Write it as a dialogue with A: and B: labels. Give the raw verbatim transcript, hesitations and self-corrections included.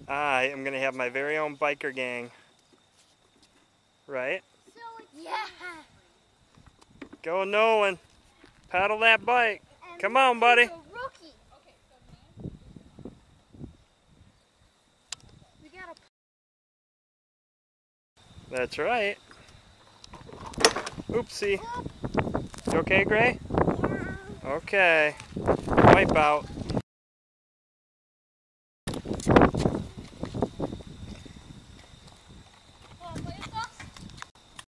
A: I am going to have my very own biker gang. Right?
B: So yeah.
A: Go Nolan. Paddle that bike. And Come on, buddy.
B: We gotta...
A: That's right. Oopsie. You okay, Gray?
B: Yeah.
A: Okay. Wipe out.